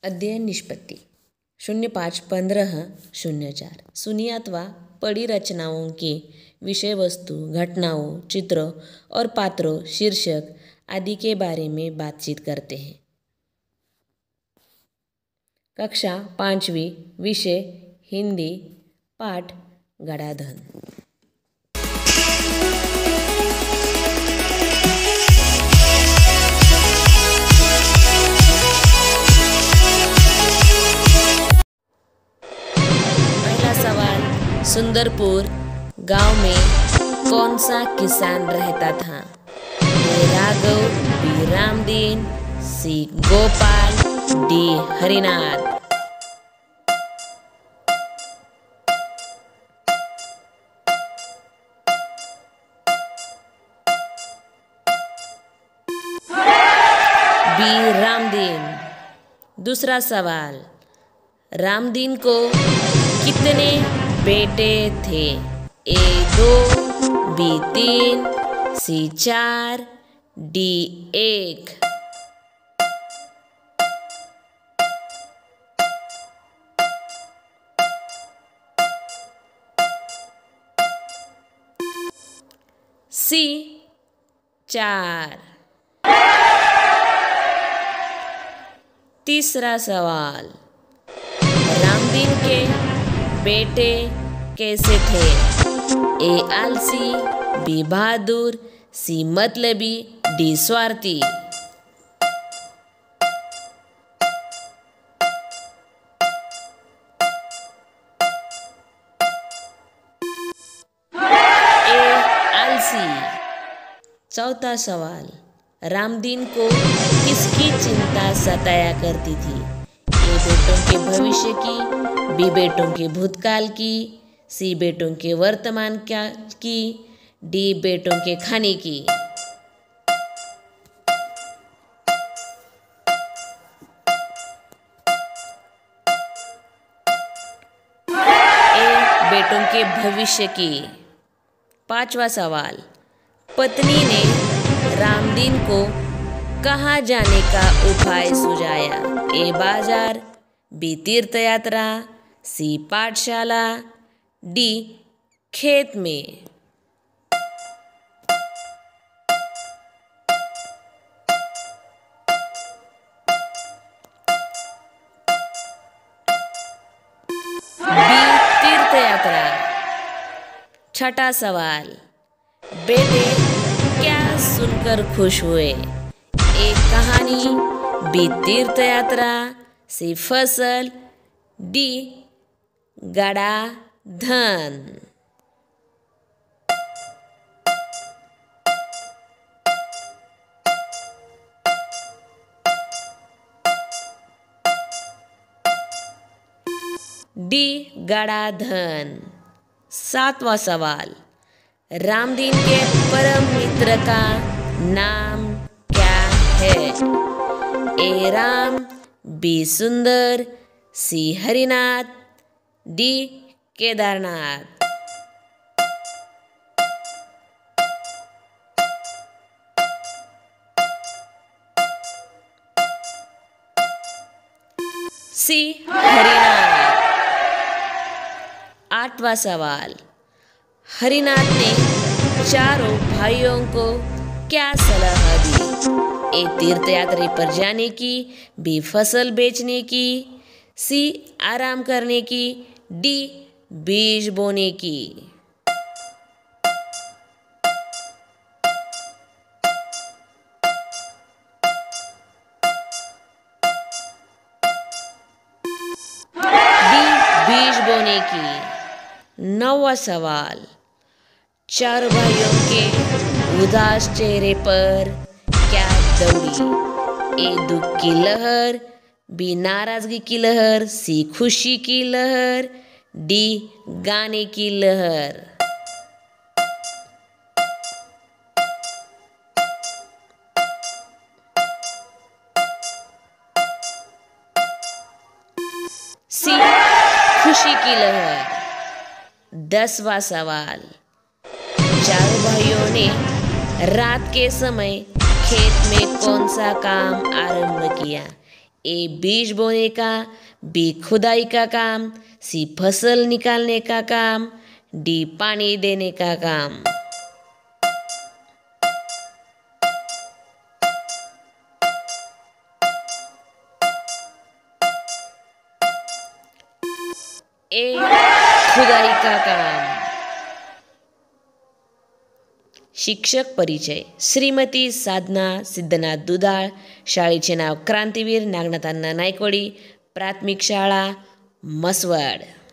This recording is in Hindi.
अध्ययन निष्पत्ति 05-15-04 सुनी अथवा पढ़ी रचनाओं की विषय वस्तु, घटनाओं, चित्रों और पात्रों, शीर्षक आदि के बारे में बातचीत करते हैं। कक्षा 5वीं, विषय हिंदी, पाठ गणाधन। सुंदरपुर गांव में कौन सा किसान रहता था? A Raghav, B Ramdin, C Gopal, D Harinath. B Ramdin. दूसरा सवाल, रामदीन को कितने बेटे थे? A 2, B 3, C 4, D 1। C 4। तीसरा सवाल, रामदीन के बेटे कैसे थे? ए आलसी, बी बहादुर, सी मतलबी, डी स्वार्थी। ए आलसी। चौथा सवाल, रामदीन को किसकी चिंता सताया करती थी? ए बेटों के भविष्य की, बी बेटों के भूतकाल की, सी बेटों के वर्तमान की, डी बेटों के खाने की। ए बेटों के भविष्य की। पांचवा सवाल, पत्नी ने रामदीन को कहाँ जाने का उपाय सुझाया? ए बाजार, बी तीर्थ यात्रा, सी पाठशाला, डी खेत में। बी तीर्थ यात्रा। छठा सवाल, बेटे क्या सुनकर खुश हुए? ए कहानी, बी तीर्थ यात्रा, सी फसल, डी गड़ा धन। डी गड़ा धन। सातवां सवाल, रामदीन के परम मित्र का नाम क्या है? ए Ram, B Sundar, C Harinath, D Kedarnath. C Harinath. आठवां सवाल, हरिनाथ ने चारों भाइयों को क्या सलाह दी? ए तीर्थ यात्रा पर जाने की, बी फसल बेचने की, सी आराम करने की, डी बीज बोने की। डी बीज बोने की। नौवां सवाल, चार भाइयों के उदास चेहरे पर क्या दौड़ी? ए दुख की लहर, बी नाराजगी की लहर, सी खुशी की लहर, डी गाने की लहर। सी खुशी की लहर। 10वां सवाल, चारों भाइयों ने रात के समय खेत में कौन सा काम आरंभ किया? ए बीज बोने का, बी खुदाई का काम, सी फसल निकालने का काम, डी पानी देने का काम। ए खुदाई का काम। शिक्षक परिचय। श्रीमती साधना सिद्धनाथ दुधाळ, शाळेचे नाव क्रांतीवीर नागनाथ अण्णा नायकवडी, प्राथमिक शाळा मसवड।